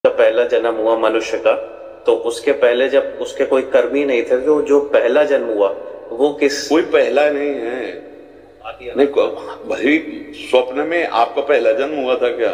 जब पहला जन्म हुआ मनुष्य का, तो उसके पहले जब उसके कोई कर्म ही नहीं थे, तो जो पहला जन्म हुआ वो किस? कोई पहला नहीं है। नहीं, भाई स्वप्न में आपका पहला जन्म हुआ था क्या?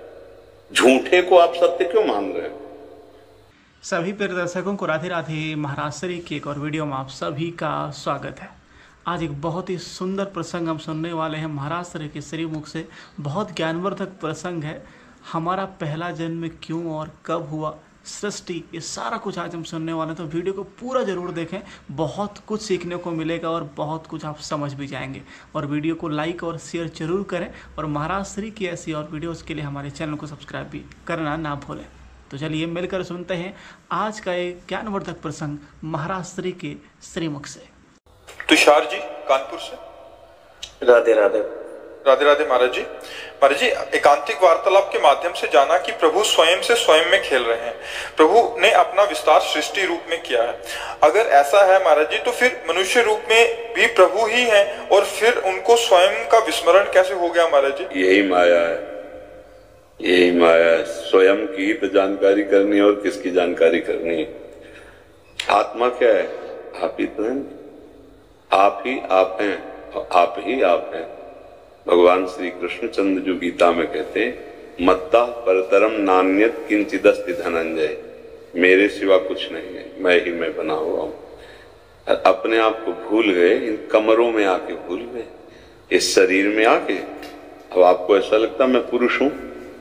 झूठे को आप सत्य क्यों मान रहे हैं? सभी प्रिय दर्शकों को राधे राधे। महाराज श्री की एक और वीडियो में आप सभी का स्वागत है। आज एक बहुत ही सुंदर प्रसंग हम सुनने वाले हैं महाराज श्री के श्रीमुख से। बहुत ज्ञानवर्धक प्रसंग है। हमारा पहला जन्म क्यों और कब हुआ, सृष्टि, ये सारा कुछ आज हम सुनने वाले हैं। तो वीडियो को पूरा जरूर देखें, बहुत कुछ सीखने को मिलेगा और बहुत कुछ आप समझ भी जाएंगे। और वीडियो को लाइक और शेयर जरूर करें और महाराज श्री की ऐसी और वीडियोस के लिए हमारे चैनल को सब्सक्राइब भी करना ना भूलें। तो चलिए मिलकर सुनते हैं आज का एक ज्ञानवर्धक प्रसंग महाराज श्री के श्रीमुख से। तुषार जी कानपुर से। राधे राधे। राधे राधे महाराज जी। महाराज जी, एकांतिक वार्तालाप के माध्यम से जाना कि प्रभु स्वयं से स्वयं में खेल रहे हैं। प्रभु ने अपना विस्तार सृष्टि रूप में किया है। अगर ऐसा है महाराज जी, तो फिर मनुष्य रूप में भी प्रभु ही हैं और फिर उनको स्वयं का विस्मरण कैसे हो गया महाराज जी? यही माया है, यही माया है। स्वयं की तो जानकारी करनी है और किसकी जानकारी करनी है? आत्मा क्या है? आप ही तो हैं, आप ही आप हैं और आप ही आप हैं। भगवान श्री कृष्णचंद्र जो गीता में कहते हैं, मत्ता परतरम नान्यत किंचिदस्ति धनंजय, मेरे सिवा कुछ नहीं है, मैं ही मैं बना हुआ हूं। अपने आप को भूल गए, इन कमरों में आके भूल गए, इस शरीर में आके। अब आपको ऐसा लगता मैं पुरुष हूं?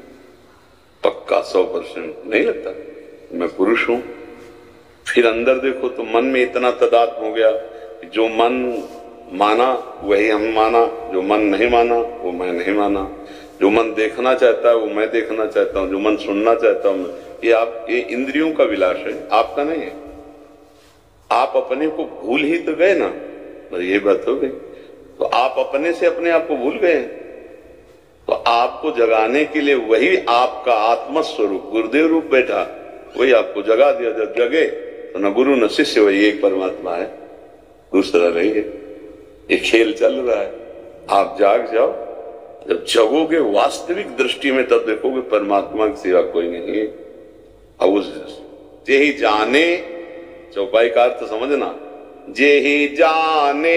पक्का 100% नहीं लगता मैं पुरुष हूं। फिर अंदर देखो तो मन में इतना तदात्म हो गया, जो मन माना वही हम माना, जो मन नहीं माना वो मैं नहीं माना, जो मन देखना चाहता है वो मैं देखना चाहता हूं, जो मन सुनना चाहता हूं ये इंद्रियों का विलास है, आपका नहीं है। आप अपने को भूल ही तो गए ना, बस ये बात हो गई। तो आप अपने से अपने आप को भूल गए, तो आपको जगाने के लिए वही आपका आत्मस्वरूप गुरुदेव रूप बैठा, वही आपको जगा दिया। जब जगे तो न गुरु न शिष्य, वही एक परमात्मा है, दूसरा नहीं है। ये खेल चल रहा है, आप जाग जाओ। जब जगोगे वास्तविक दृष्टि में, तब देखोगे परमात्मा की सिवा कोई नहीं है। अब उस जे ही जाने, चौपाई का अर्थ समझना, जे ही जाने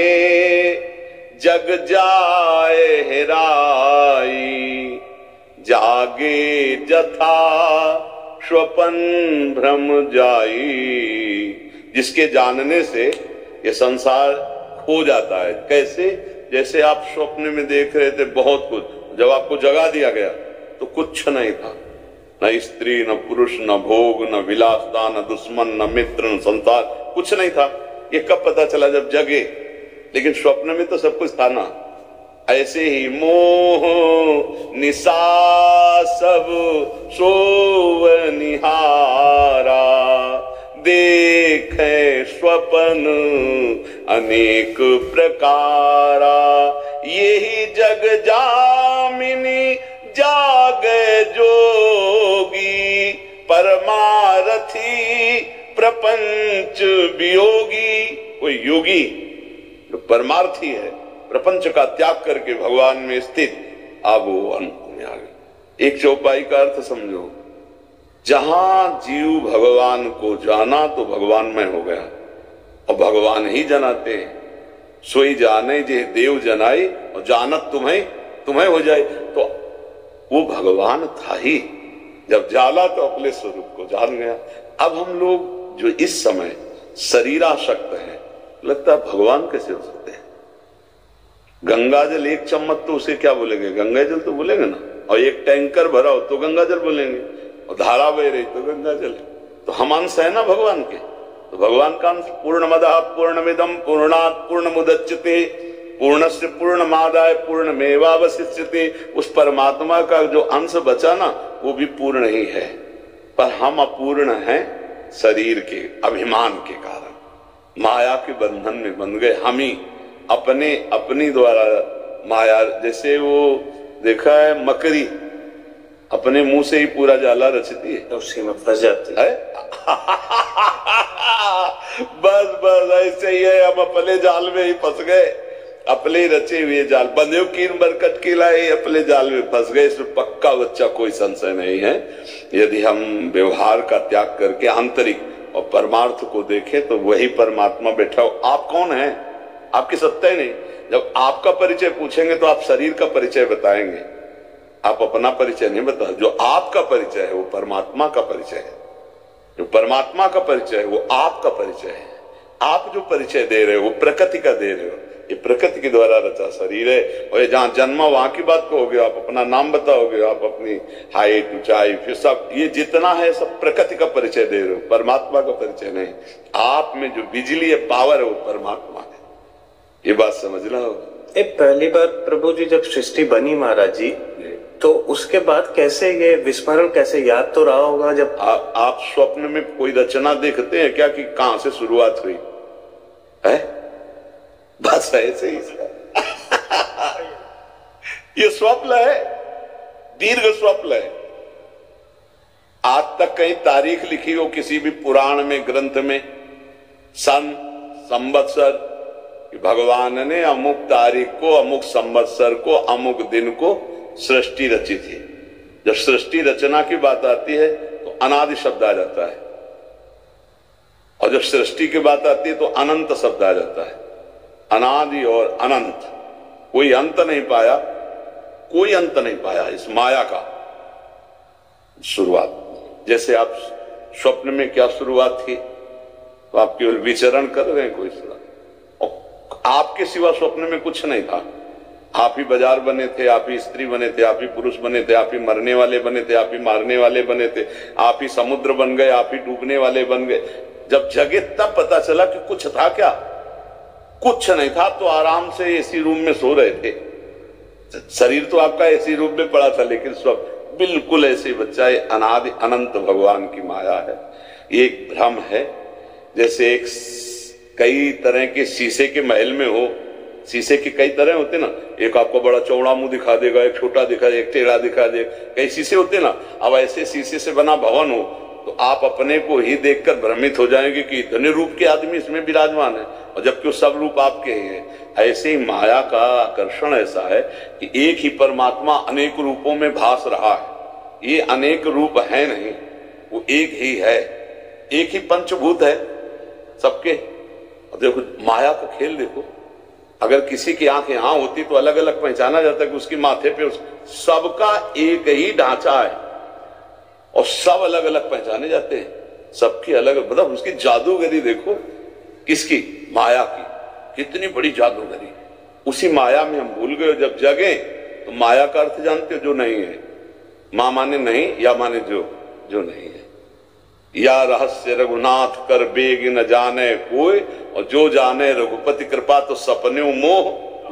जग जाए हेराई, जागे जथा स्वपन भ्रम जाई। जिसके जानने से ये संसार हो जाता है। कैसे? जैसे आप स्वप्न में देख रहे थे बहुत कुछ, जब आपको जगा दिया गया तो कुछ नहीं था, न स्त्री न पुरुष न भोग न विलासता न दुश्मन न मित्र न संसार, कुछ नहीं था। ये कब पता चला? जब जगे। लेकिन स्वप्न में तो सब कुछ था ना। ऐसे ही मोह निशा सब सोव निहारा, देखे स्वपन अनेक प्रकारा। यही जग जामिनी जागे जोगी, परमारथी प्रपंच वियोगी। कोई योगी जो परमार्थी है, प्रपंच का त्याग करके भगवान में स्थित, अब वो अनुभव में आ गए। एक चौपाई का अर्थ समझो, जहां जीव भगवान को जाना तो भगवान में हो गया, और भगवान ही जनाते हैं। सोई जाने जे देव जनाई, और जानत तुम्हें हो जाए। तो वो भगवान था ही, जब जाला तो अपने स्वरूप को जान गया। अब हम लोग जो इस समय शरीरासक्त हैं, लगता है भगवान कैसे हो सकते हैं? गंगा जल एक चम्मच तो उसे क्या बोलेंगे? गंगा जल तो बोलेंगे ना। और एक टैंकर भरा हो तो गंगा जल बोलेंगे, और धारा बह रही तो गंगा जल। तो हम अंश है ना भगवान के। तो भगवान का अंश पूर्णमदः पूर्णमिदं पूर्णात् पूर्णमुदच्यते पूर्णस्य पूर्णमादाय पूर्णमेवावशिष्यते। उस परमात्मा का जो अंश बचा ना, वो भी पूर्ण ही है। पर हम अपूर्ण हैं शरीर के अभिमान के कारण, माया के बंधन में बंध गए। हम ही अपनी द्वारा माया, जैसे वो देखा है मकड़ी अपने मुंह से ही पूरा जाला रचती है, तो उसी में फंस जाती है। बस ऐसे ही है, हम अपने जाल में ही फंस गए। अपने ही रचे हुए जाल, बंधे कीन बरकत की लाए, अपने जाल में फंस गए। इसमें पक्का बच्चा कोई संशय नहीं है। यदि हम व्यवहार का त्याग करके आंतरिक और परमार्थ को देखें तो वही परमात्मा बैठा हो। आप कौन है? आपकी सत्ता ही नहीं। जब आपका परिचय पूछेंगे तो आप शरीर का परिचय बताएंगे, आप अपना परिचय नहीं बता। जो आपका परिचय है वो परमात्मा का परिचय है, जो परमात्मा का परिचय है वो आपका परिचय है। आप जो परिचय दे रहे हो वो प्रकृति का दे रहे हो। ये प्रकृति के द्वारा रचा शरीर है, और ये जहां जन्मा वहां की बात कहोगे, आप अपना नाम बताओगे, आप अपनी हाइट ऊंचाई फिर सब, ये जितना है सब प्रकृति का परिचय दे रहे हो, परमात्मा का परिचय नहीं। आप में जो बिजली है, पावर है, वो परमात्मा है। ये बात समझ लो। पहली बार प्रभु जी जब सृष्टि बनी महाराज जी, तो उसके बाद कैसे ये विस्मरण कैसे याद तो रहा होगा जब आप स्वप्न में कोई रचना देखते हैं क्या कि कहां से शुरुआत हुई है? बस ऐसे ही ये स्वप्न है, दीर्घ स्वप्न है। आज तक कहीं तारीख लिखी हो किसी भी पुराण में, ग्रंथ में, सन संवत्सर, भगवान ने अमुक तारीख को, अमुक संवत्सर को, अमुक दिन को सृष्टि रची थी। जब सृष्टि रचना की बात आती है तो अनादि शब्द आ जाता है, और जब सृष्टि की बात आती है तो अनंत शब्द आ जाता है। अनादि और अनंत, कोई अंत नहीं पाया, कोई अंत नहीं पाया इस माया का। शुरुआत जैसे आप स्वप्न में क्या शुरुआत थी, तो आप केवल विचरण कर रहे हैं, कोई सुना, आपके सिवा स्वप्न में कुछ नहीं था। आप ही बाजार बने थे, आप ही स्त्री बने थे, आप ही पुरुष बने थे, आप ही मरने वाले बने थे, आप ही मारने वाले बने थे, आप ही समुद्र बन गए, आप ही डूबने वाले बन गए। जब जगे तब पता चला कि कुछ था क्या? कुछ नहीं था। तो आराम से एसी रूम में सो रहे थे, शरीर तो आपका एसी रूम में पड़ा था, लेकिन सब बिल्कुल ऐसे बच्चा है। अनादि अनंत भगवान की माया है। ये एक भ्रम है। जैसे एक कई तरह के शीशे के महल में हो, शीशे के कई तरह होते ना, एक आपको बड़ा चौड़ा मुंह दिखा देगा, एक छोटा दिखा देगा, एक टेढ़ा दिखा देगा, कई शीशे होते ना। अब ऐसे शीशे से बना भवन हो तो आप अपने को ही देखकर भ्रमित हो जाएंगे कि इतने रूप के आदमी इसमें विराजमान है, और जबकि वो सब रूप आपके ही है। ऐसे ही माया का आकर्षण ऐसा है कि एक ही परमात्मा अनेक रूपों में भास रहा है। ये अनेक रूप है नहीं, वो एक ही है, एक ही पंचभूत है सबके। और देखो माया का खेल देखो, अगर किसी की आंख यहां होती तो अलग अलग पहचाना जाता कि उसकी माथे पे सबका एक ही ढांचा है, और सब अलग अलग पहचाने जाते हैं, सबकी अलग, मतलब उसकी जादूगरी देखो, किसकी? माया की। कितनी बड़ी जादूगरी। उसी माया में हम भूल गए। जब जगे तो माया का अर्थ जानते हो, जो नहीं है। मां माने नहीं, या माने जो नहीं है। या रहस्य रघुनाथ कर बेग न जाने कोई, और जो जाने रघुपति कृपा तो सपने मोह।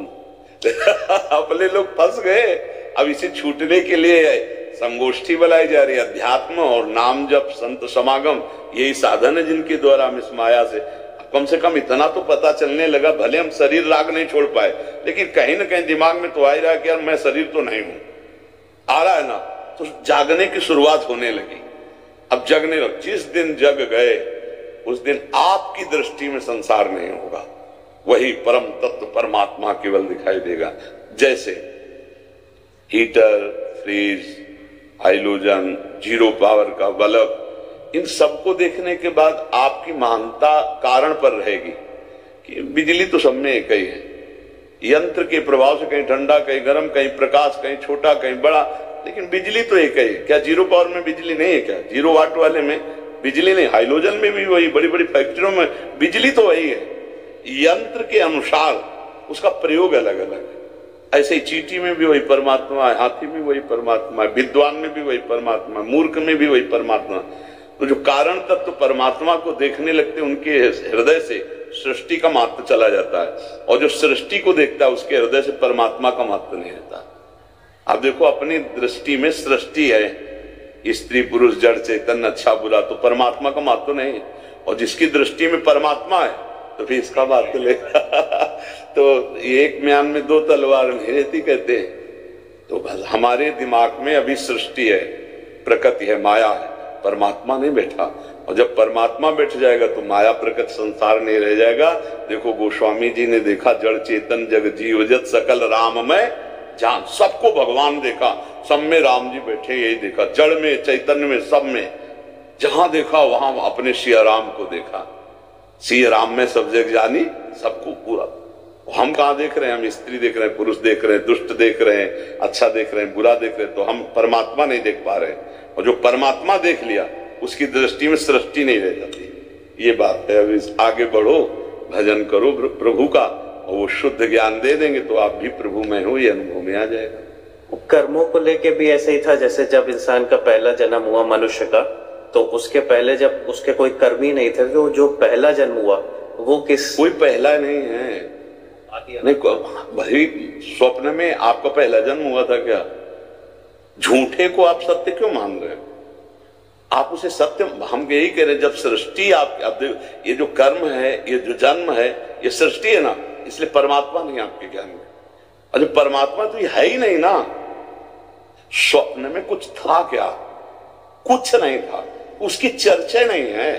अपने लोग फंस गए। अब इसे छूटने के लिए संगोष्ठी बुलाई जा रही है। अध्यात्म और नाम जप, संत समागम, यही साधन है जिनके द्वारा हम इस माया से कम से कम इतना तो पता चलने लगा। भले हम शरीर राग नहीं छोड़ पाए, लेकिन कहीं ना कहीं दिमाग में तो आ ही रहा कि यार मैं शरीर तो नहीं हूं, आ रहा है ना, तो जागने की शुरुआत होने लगी। अब जगने लग, जिस दिन जग गए उस दिन आपकी दृष्टि में संसार नहीं होगा, वही परम तत्व परमात्मा केवल दिखाई देगा। जैसे heater, fridge, halogen, zero power का बल्ब, इन सबको देखने के बाद आपकी महानता कारण पर रहेगी कि बिजली तो सब में एक ही है। यंत्र के प्रभाव से कहीं ठंडा, कहीं गर्म, कहीं प्रकाश, कहीं छोटा, कहीं बड़ा, लेकिन बिजली तो एक ही है। क्या जीरो पावर में बिजली नहीं है? क्या जीरो वाट वाले में बिजली नहीं? हाइलोजन में भी वही, बड़ी बड़ी फैक्ट्रियों में बिजली तो वही है। यंत्र के अनुसार उसका प्रयोग अलग अलग है। ऐसे ही चींटी में भी वही परमात्मा है, हाथी में वही परमात्मा है, विद्वान में भी वही परमात्मा है, मूर्ख में भी वही परमात्मा। तो जो कारण तत्व तो परमात्मा को देखने लगते उनके हृदय से सृष्टि का महत्व चला जाता है, और जो सृष्टि को देखता है उसके हृदय से परमात्मा का महत्व नहीं रहता। आप देखो अपनी दृष्टि में सृष्टि है, स्त्री पुरुष जड़ चेतन अच्छा बुरा, तो परमात्मा का महत्व नहीं है। और जिसकी दृष्टि में परमात्मा है तो फिर इसका बात ले तो एक म्यान में दो तलवार नहीं रहती कहते हैं। तो बस हमारे दिमाग में अभी सृष्टि है, प्रकृति है, माया है, परमात्मा नहीं बैठा। और जब परमात्मा बैठ जाएगा तो माया प्रकट संसार नहीं रह जाएगा। देखो गोस्वामी जी ने देखा जड़ चेतन जग जीव जत सकल राम में जान, सबको भगवान देखा, सब में राम जी बैठे, यही देखा, जड़ में चैतन्य में सब में, जहां देखा वहां अपने सिया राम को देखा। सिया राम में सब जग जानी, सबको पूरा। हम कहाँ देख रहे हैं? हम स्त्री देख रहे हैं, पुरुष देख रहे हैं, दुष्ट देख रहे हैं, अच्छा देख रहे हैं, बुरा देख रहे हैं, तो हम परमात्मा नहीं देख पा रहे। और जो परमात्मा देख लिया उसकी दृष्टि में सृष्टि नहीं रह जाती। ये बात है। अब आगे बढ़ो, भजन करो प्रभु का, और वो शुद्ध ज्ञान दे देंगे तो आप भी प्रभु में हो, ये अनुभव में आ जाएगा। कर्मों को लेके भी ऐसे ही था, जैसे जब इंसान का पहला जन्म हुआ मनुष्य का, तो उसके पहले जब उसके कोई कर्म ही नहीं थे, तो जो पहला जन्म हुआ वो किस? कोई पहला नहीं है। नहीं, भाई स्वप्न में आपका पहला जन्म हुआ था क्या? झूठे को आप सत्य क्यों मान रहे हो? आप उसे सत्य, हम यही कह रहे हैं, जब सृष्टि आप ये जो कर्म है, ये जो जन्म है, ये सृष्टि है ना, इसलिए परमात्मा नहीं आपके ज्ञान में। और जो परमात्मा तो ये है ही नहीं ना। स्वप्न में कुछ था क्या? कुछ नहीं था, उसकी चर्चा नहीं है,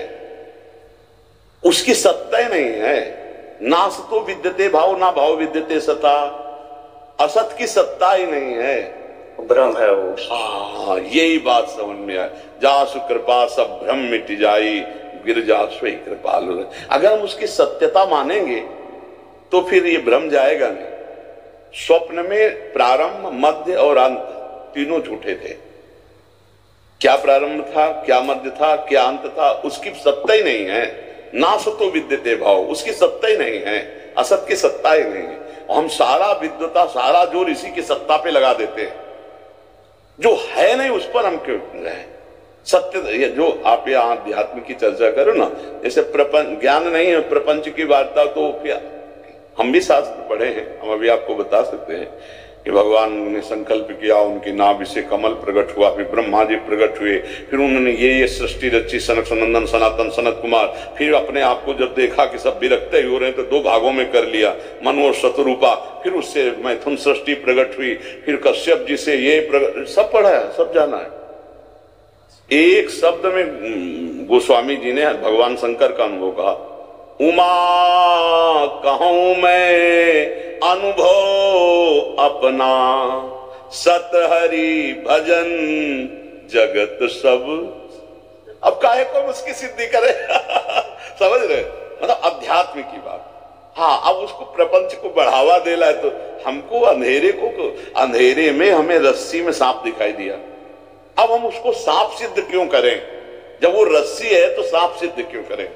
उसकी सत्ता ही नहीं है। नास तो विद्यते भाव, ना भाव विद्यते सता, असत की सत्ता ही नहीं है, भ्रम है वो। हाँ, यही बात समझ में आए। जासु कृपा सब भ्रम मिट जाई, गिरजा स्वयं कृपालु। अगर हम उसकी सत्यता मानेंगे तो फिर ये भ्रम जाएगा नहीं। स्वप्न में प्रारंभ, मध्य और अंत तीनों झूठे थे। क्या प्रारंभ था, क्या मध्य था, क्या अंत था, उसकी सत्ता ही नहीं है। नासतो विद्यते भाव, उसकी सत्ता ही नहीं है, असत की सत्ता ही नहीं है। हम सारा विद्वता, सारा जोर इसी की सत्ता पे लगा देते हैं, जो है नहीं उस पर हम क्यों रहे? सत्य, ये जो आप यहाँ अध्यात्म की चर्चा करो ना, जैसे प्रपंच ज्ञान नहीं है, प्रपंच की वार्ता, तो फिर हम भी शास्त्र पढ़े हैं, हम अभी आपको बता सकते हैं कि भगवान ने संकल्प किया, उनकी नाभि से कमल प्रकट हुआ, फिर ब्रह्मा जी प्रकट हुए, फिर उन्होंने ये सृष्टि रची, सनक सनंदन सनातन सनत कुमार। फिर अपने आप को जब देखा कि सब विरक्त हो रहे हैं तो दो भागों में कर लिया, मनु और शतरूपा। फिर उससे मैथुन सृष्टि प्रकट हुई, फिर कश्यप जी से ये प्रकट, सब पढ़ा है, सब जाना है। एक शब्द में गोस्वामी जी ने भगवान शंकर का अनुभव कहा, उमा कहूं मैं अनुभव अपना, सत हरि भजन जगत सब। अब काहे को उसकी सिद्धि करे? समझ रहे? मतलब अध्यात्म की बात। हाँ, अब उसको प्रपंच को बढ़ावा देना है, तो हमको अंधेरे में हमें रस्सी में सांप दिखाई दिया, अब हम उसको सांप सिद्ध क्यों करें? जब वो रस्सी है तो सांप सिद्ध क्यों करें?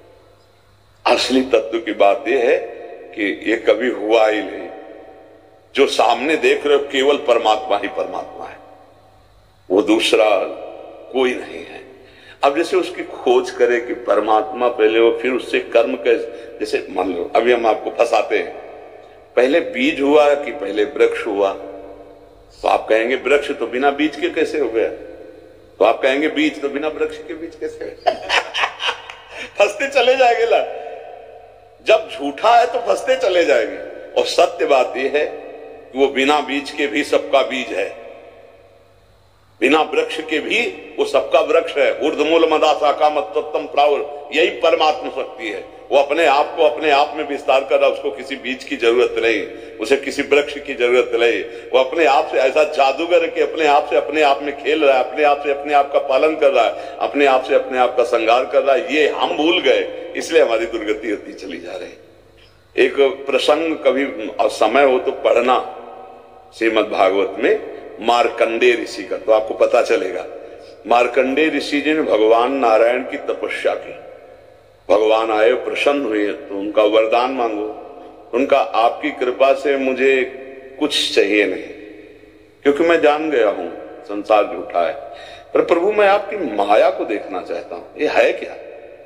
असली तत्व की बात यह है कि ये कभी हुआ ही नहीं। जो सामने देख रहे हो केवल परमात्मा ही परमात्मा है, वो दूसरा कोई नहीं है। अब जैसे उसकी खोज करे कि परमात्मा पहले हो, फिर उससे कर्म कैसे, जैसे मान लो अभी हम आपको फंसाते हैं, पहले बीज हुआ कि पहले वृक्ष हुआ? तो आप कहेंगे वृक्ष तो बिना बीज के कैसे हो गया? तो आप कहेंगे बीज तो बिना वृक्ष के बीज कैसे हो? फंसते चले जाएंगे ना। जब झूठा है तो फंसते चले जाएंगे, और सत्य बात यह है कि वो बिना बीज के भी सबका बीज है, बिना वृक्ष के भी वो सबका वृक्ष है। ऊर्ध्वमूल मदा शाखा मत्तम प्रावुर, यही परमात्मा शक्ति है। वो अपने आप को अपने आप में विस्तार कर रहा है, उसको किसी बीज की जरूरत नहीं, उसे किसी वृक्ष की जरूरत नहीं। वो अपने आप से ऐसा जादूगर है कि अपने आप में खेल रहा है, अपने आप से अपने आप का पालन कर रहा है, अपने आप से अपने आप का श्रृंगार कर रहा है। ये हम भूल गए, इसलिए हमारी दुर्गति होती चली जा रही। एक प्रसंग कभी समय हो तो पढ़ना श्रीमद् भागवत में मार्कंडेय ऋषि का, तो आपको पता चलेगा। मार्कंडेय ऋषि जी ने भगवान नारायण की तपस्या की, भगवान आए, प्रसन्न हुए, तो उनका वरदान मांगो। उनका आपकी कृपा से मुझे कुछ चाहिए नहीं, क्योंकि मैं जान गया हूं संसार झूठा है, पर प्रभु मैं आपकी माया को देखना चाहता हूं, ये है क्या?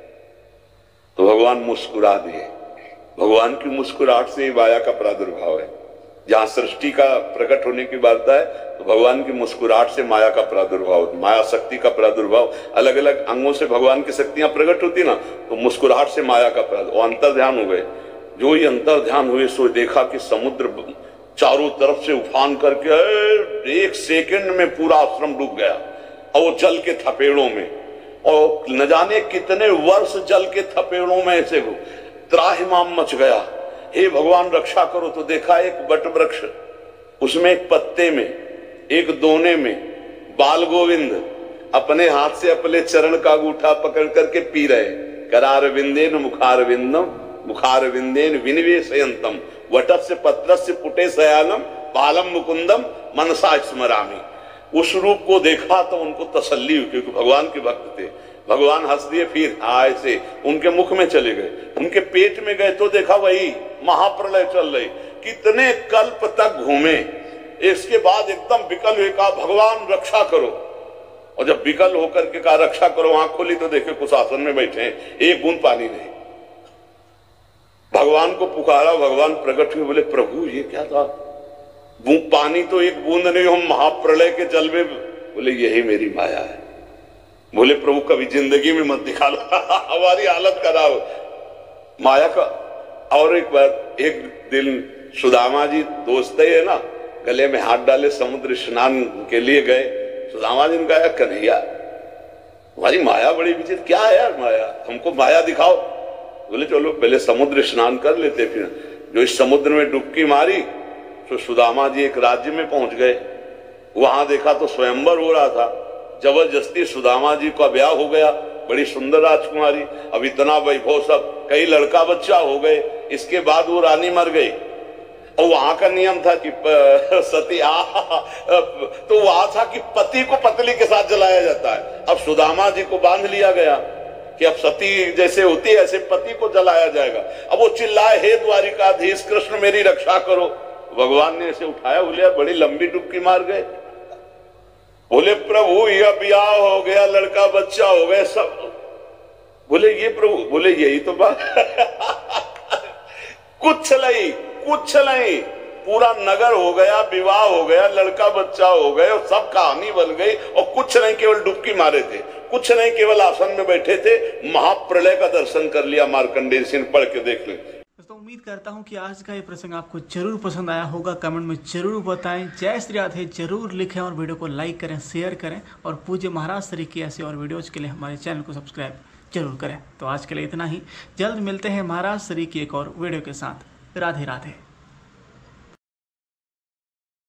तो भगवान मुस्कुरा दिए। भगवान की मुस्कुराहट से ही माया का प्रादुर्भाव है। जहां सृष्टि का प्रकट होने की बात है तो भगवान की मुस्कुराहट से माया का प्रादुर्भाव, माया शक्ति का प्रादुर्भाव, अलग अलग अंगों से भगवान की शक्तियां प्रकट होती ना, तो मुस्कुराहट से माया का प्रादुर्भाव, अंतर ध्यान हो गए। जो ही अंतर ध्यान हुए सो देखा कि समुद्र चारों तरफ से उफान करके 1 सेकंड में पूरा आश्रम डूब गया, और वो जल के थपेड़ों में न जाने कितने वर्ष जल के थपेड़ों में ऐसे त्राहिमाम मच गया, हे भगवान रक्षा करो। तो देखा एक बट वृक्ष, उसमें एक पत्ते में, एक दोने में बाल गोविंद अपने हाथ से अपने चरण का अंगूठा पकड़ करके पी रहे। करार विंदेन मुखार विंदम मुखार विंदेन विनिवेशयंतम वटस्य पत्रस्य पुटे शयानम बालम मुकुंदम मनसा स्मरामि। उस रूप को देखा तो उनको तसल्ली हुई, क्योंकि भगवान के भक्त थे। भगवान हंस दिए, फिर ऐसे उनके मुख में चले गए, उनके पेट में गए तो देखा वही महाप्रलय चल रही। कितने कल्प तक घूमे, इसके बाद एकदम विकल हुए, कहा भगवान रक्षा करो। और जब विकल होकर के कहा रक्षा करो, आंख खोली तो देखे कुछ आसन में बैठे हैं, एक बूंद पानी नहीं। भगवान को पुकारा, भगवान प्रकट हुए, बोले प्रभु ये क्या था, पानी तो एक बूंद नहीं, हम महाप्रलय के जल में। बोले यही मेरी माया है। बोले प्रभु कभी जिंदगी में मत दिखा लो हमारी हालत खराब माया का। और एक बार, एक दिन सुदामा जी दोस्त है ना, गले में हाथ डाले समुद्र स्नान के लिए गए। सुदामा जी ने कहा कन्हैया हमारी माया बड़ी विचित्र, क्या है यार माया, हमको माया दिखाओ। बोले चलो पहले समुद्र स्नान कर लेते। फिर जो इस समुद्र में डुबकी मारी तो सुदामा जी एक राज्य में पहुंच गए। वहां देखा तो स्वयंवर हो रहा था, जबरदस्ती सुदामा जी का ब्याह हो गया, बड़ी सुंदर राजकुमारी। अब इतना वैभव, सब कई लड़का बच्चा हो गए। इसके बाद वो रानी मर गई। और वहां का नियम था कि सती तो वहां था कि पति को पत्नी के साथ जलाया जाता है। अब सुदामा जी को बांध लिया गया कि अब सती जैसे होती है ऐसे पति को जलाया जाएगा। अब वो चिल्लाए, हे द्वारिकाधीश कृष्ण मेरी रक्षा करो। भगवान ने ऐसे उठाया, बोले बड़ी लंबी डुबकी मार गए। बोले प्रभु यह ब्याह हो गया, लड़का बच्चा हो गया सब। बोले ये प्रभु, बोले यही तो बात कुछ नहीं, पूरा नगर हो गया, विवाह हो गया, लड़का बच्चा हो गए, और सब कहानी बन गई। और कुछ नहीं, केवल डुबकी मारे थे, कुछ नहीं, केवल आसन में बैठे थे, महाप्रलय का दर्शन कर लिया। मार्कंडेय सिंह पढ़ के देख लें। तो उम्मीद करता हूं कि आज का ये प्रसंग आपको जरूर पसंद आया होगा। कमेंट में जरूर बताएं, जय श्री राधे जरूर लिखें, और वीडियो को लाइक करें, शेयर करें, और पूज्य महाराज श्री की ऐसी और वीडियोज के लिए हमारे चैनल को सब्सक्राइब जरूर करें। तो आज के लिए इतना ही, जल्द मिलते हैं महाराज श्री की एक और वीडियो के साथ। राधे राधे।